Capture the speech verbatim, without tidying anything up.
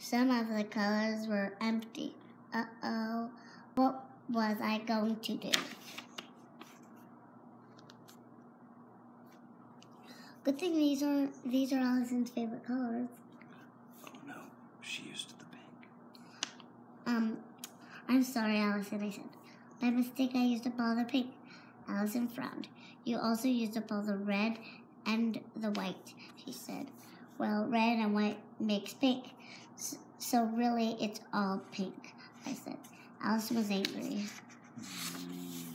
Some of the colors were empty. Uh-oh, what was I going to do? Good thing these are these are Allison's favorite colors. Oh no, she used the pink. Um, I'm sorry, Allison, I said. By mistake, I used up all the pink. Allison frowned. You also used up all the red and the white, she said. Well, red and white makes pink. So, so really, it's all pink, I said. Allison was angry. Mm.